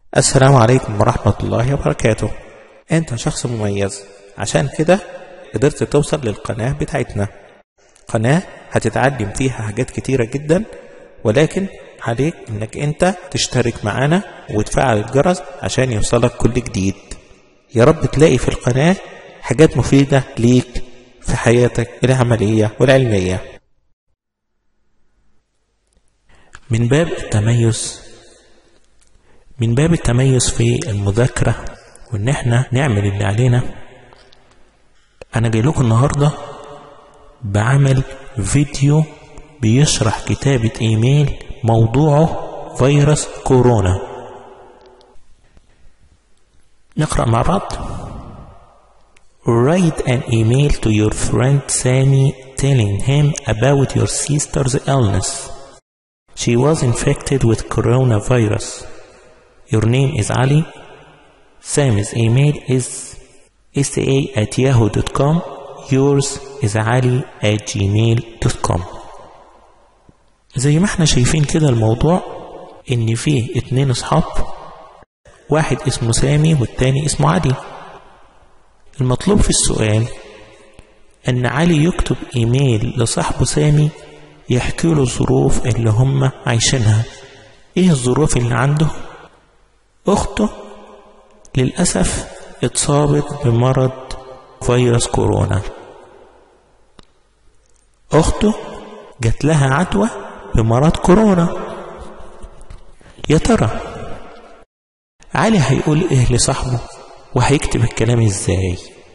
السلام عليكم ورحمة الله وبركاته. انت شخص مميز، عشان كده قدرت توصل للقناة بتاعتنا. قناة هتتعلم فيها حاجات كتيرة جدا، ولكن عليك انك انت تشترك معانا وتفعل الجرس عشان يوصلك كل جديد. يا رب تلاقي في القناة حاجات مفيدة ليك في حياتك العملية والعلمية. من باب التميز في المذاكرة وان احنا نعمل اللي علينا، انا جاي لكم النهاردة بعمل فيديو بيشرح كتابة ايميل موضوعه فيروس كورونا. نقرأ مع بعض. Write an email to your friend Sammy telling him about your sister's illness. She was infected with coronavirus. Your name is Ali. Sammy's email is sa@yahoo.com. Yours is ali@gmail.com. زي ما احنا شايفين كده الموضوع ان فيه 2 اصحاب، واحد اسمه سامي والتاني اسمه علي. المطلوب في السؤال ان علي يكتب ايميل لصاحبه سامي يحكي له الظروف اللي هم عايشينها. ايه الظروف اللي عنده؟ اخته للأسف اتصابت بمرض فيروس كورونا. اخته جات لها عدوى بمرض كورونا. يا ترى علي هيقول ايه لصاحبه وهيكتب الكلام ازاي؟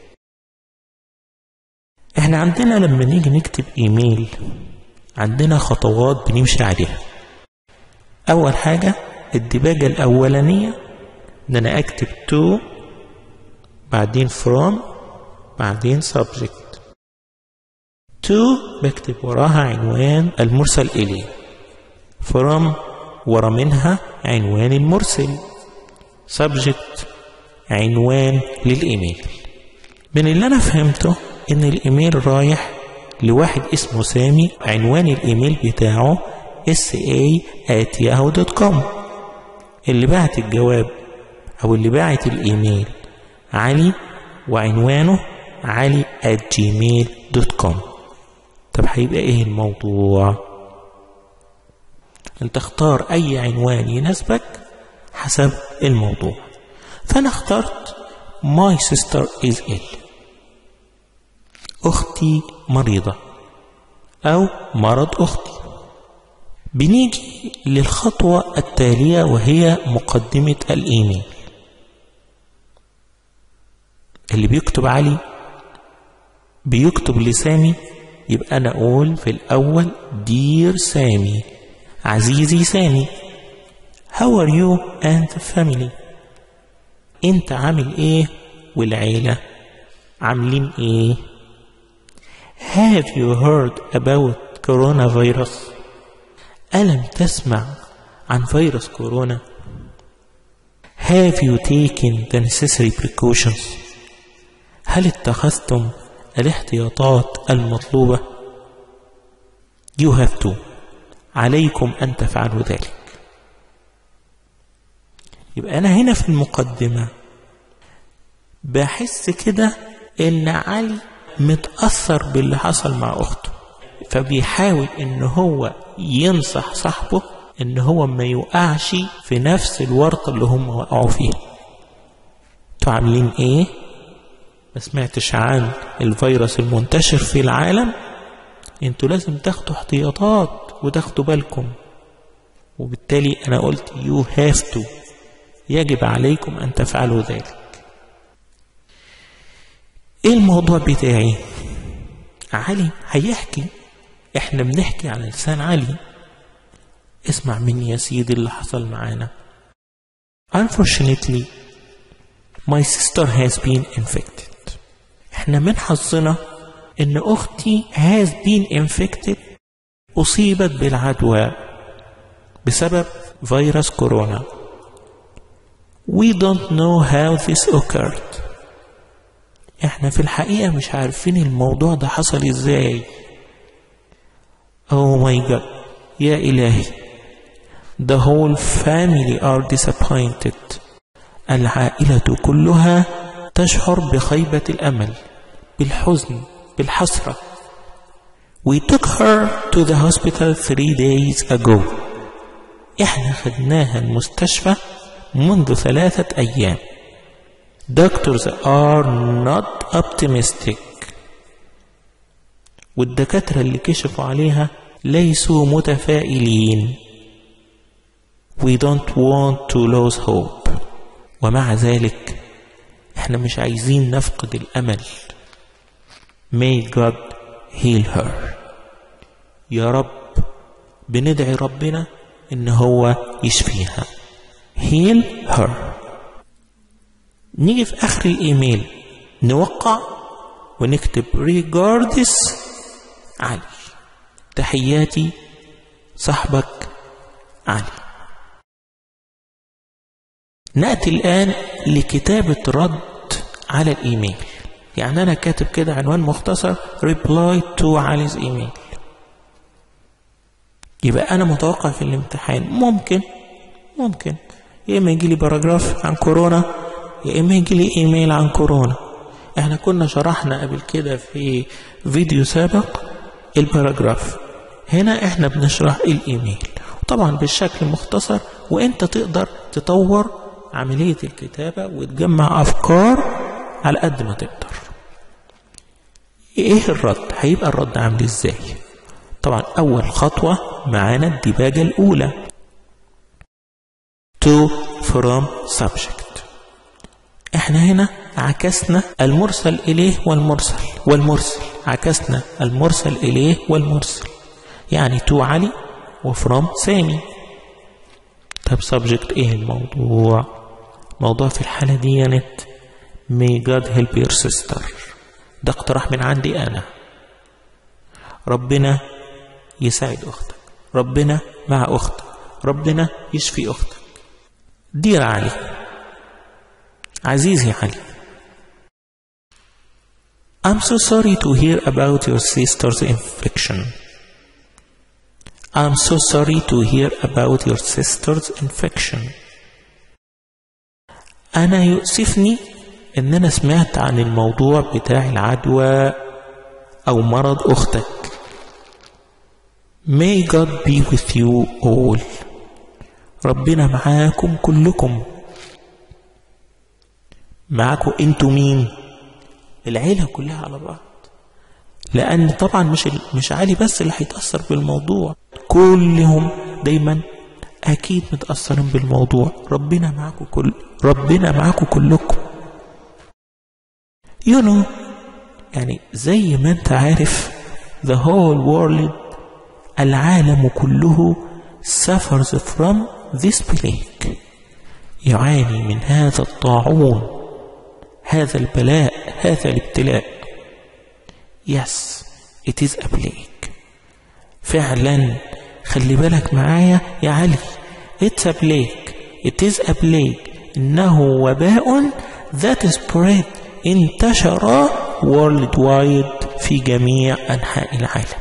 احنا عندنا لما نيجي نكتب ايميل عندنا خطوات بنمشي عليها. اول حاجة الدباجة الاولانية ان انا اكتب to، بعدين from، بعدين subject. to بكتب وراها عنوان المرسل اليه، from ورا منها عنوان المرسل، subject عنوان للايميل. من اللي انا فهمته ان الايميل رايح لواحد اسمه سامي، عنوان الايميل بتاعه sa@yahoo.com. اللي بعت الجواب او اللي بعت الايميل علي، وعنوانه ali@gmail.com. طب هيبقى ايه الموضوع؟ انت اختار اي عنوان يناسبك حسب الموضوع. فانا اخترت my sister is ill، اختي مريضة او مرض اختي. بنيجي للخطوة التالية وهي مقدمة الايميل. اللي بيكتب علي بيكتب لسامي، يبقى انا اقول في الاول دير سامي، عزيزي سامي، how are you and the family، انت عامل ايه والعيلة عاملين ايه؟ have you heard about coronavirus، ألم تسمع عن فيروس كورونا؟ have you taken the necessary precautions، هل اتخذتم الاحتياطات المطلوبة؟ you have to، عليكم أن تفعلوا ذلك. يبقى أنا هنا في المقدمة بحس كده إن علي متأثر باللي حصل مع أخته، فبيحاول إن هو ينصح صاحبه إن هو ما يوقعش في نفس الورطة اللي هم وقعوا فيها. انتوا عاملين إيه؟ ما سمعتش عن الفيروس المنتشر في العالم؟ انتوا لازم تاخدوا احتياطات وتاخدوا بالكم. وبالتالي انا قلت you have to، يجب عليكم ان تفعلوا ذلك. ايه الموضوع بتاعي؟ علي هيحكي، احنا بنحكي على لسان علي. اسمع مني يا سيدي اللي حصل معانا. Unfortunately my sister has been infected. احنا من حظنا ان اختي has been infected، اصيبت بالعدوى بسبب فيروس كورونا. We don't know how this occurred. احنا في الحقيقة مش عارفين الموضوع ده حصل ازاي. Oh my God، يا إلهي، the whole family are disappointed. العائلة كلها تشعر بخيبة الأمل، بالحزن، بالحسرة. We took her to the hospital 3 days ago. احنا خدناها المستشفى منذ 3 أيام. Doctors are not optimistic. والدكاترة اللي كشفوا عليها ليسوا متفائلين. We don't want to lose hope. ومع ذلك احنا مش عايزين نفقد الأمل. May God heal her. يا رب بندعي ربنا إن هو يشفيها. Heal her. نيجي في آخر الإيميل نوقع ونكتب regards علي. تحياتي صاحبك علي. نأتي الآن لكتابة رد على الإيميل. يعني أنا كاتب كده عنوان مختصر reply to علي's إيميل. يبقى أنا متوقع في الامتحان ممكن يا إما يجي لي باراجراف عن كورونا يا إما يجي لي إيميل عن كورونا. إحنا كنا شرحنا قبل كده في فيديو سابق الباراجراف. هنا إحنا بنشرح الإيميل طبعا بالشكل المختصر، وإنت تقدر تطور عملية الكتابة وتجمع أفكار على قد ما تقدر. إيه الرد؟ هيبقى الرد عامل إزاي؟ طبعا أول خطوة معانا الديباجة الأولى to from subject. إحنا هنا عكسنا المرسل إليه والمرسل عكسنا المرسل إليه والمرسل. يعني to علي وفروم سامي. طب subject إيه الموضوع؟ موضوع في الحالة دي نت may God help your sister. ده اقتراح من عندي أنا. ربنا يساعد أختك، ربنا مع أختك، ربنا يشفي أختك. دير علي، عزيزي علي. I'm so sorry to hear about your sister's infection. I'm so sorry to hear about your sister's infection. أنا يؤسفني إن أنا سمعت عن الموضوع بتاع العدوى أو مرض أختك. May God be with you all. ربنا معاكم كلكم. معاكم انتوا مين؟ العيلة كلها على بعض. لأن طبعا مش علي بس اللي هيتأثر بالموضوع، كلهم دايما أكيد متأثرين بالموضوع. ربنا معاكم كلكم. You know، يعني زي ما انت عارف the whole world، العالم كله suffers from this plague، يعاني من هذا الطاعون، هذا البلاء، هذا الابتلاء. Yes it is a plague. فعلا خلي بالك معايا يا علي. It's a plague. It is a plague. إنه وباء that spread، انتشر worldwide في جميع أنحاء العالم.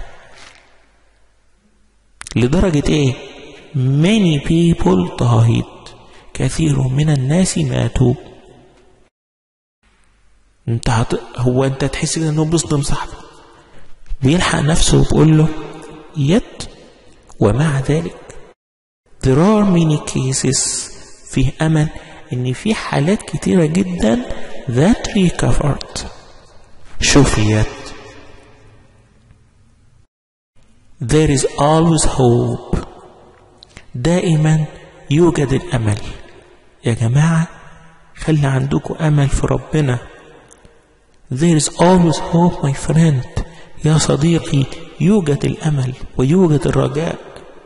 لدرجة إيه؟ many people died. كثير من الناس ماتوا. هو انت تحس انه بيصدم صاحبه، بيلحق نفسه وبيقول له يد. ومع ذلك there are many cases، فيه امل ان في حالات كتيرة جدا that recovered، شفيت. there is always hope، دائما يوجد الامل. يا جماعة خلي عندكم امل في ربنا. there is always hope my friend. يا صديقي يوجد الامل ويوجد الرجاء.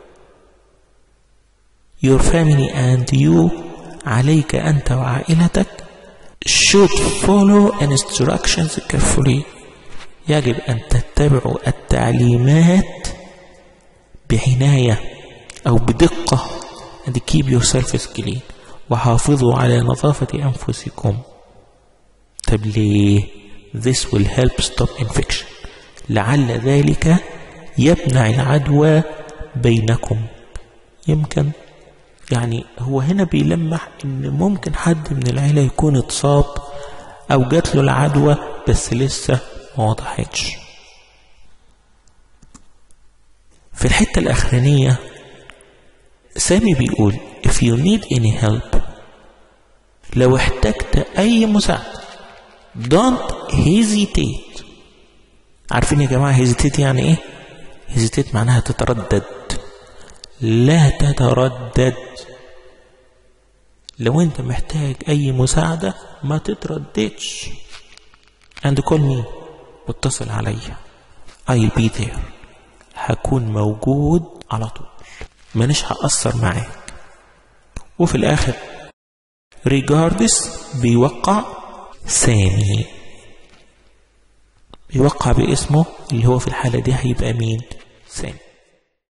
your family and you، عليك انت وعائلتك should follow instructions carefully. يجب ان تتبعوا التعليمات بعناية او بدقة. and keep yourself clean، وحافظوا على نظافة أنفسكم. طب ليه؟ this will help stop infection، لعل ذلك يمنع العدوى بينكم. يمكن يعني هو هنا بيلمح ان ممكن حد من العيلة يكون اتصاب او جات له العدوى بس لسه ما وضحتش. في الحتة الاخرانية سامي بيقول if you need any help، لو احتجت اي مساعدة don't hesitate. عارفين يا جماعة hesitate يعني ايه؟ hesitate معناها تتردد. لا تتردد. لو انت محتاج اي مساعدة ما تترددش and call me، واتصل عليا I'll be there، هكون موجود على طول، مانيش هأثر معاك. وفي الاخر regardless بيوقع سامي، بيوقع باسمه اللي هو في الحالة دي هيبقى مين؟ سامي.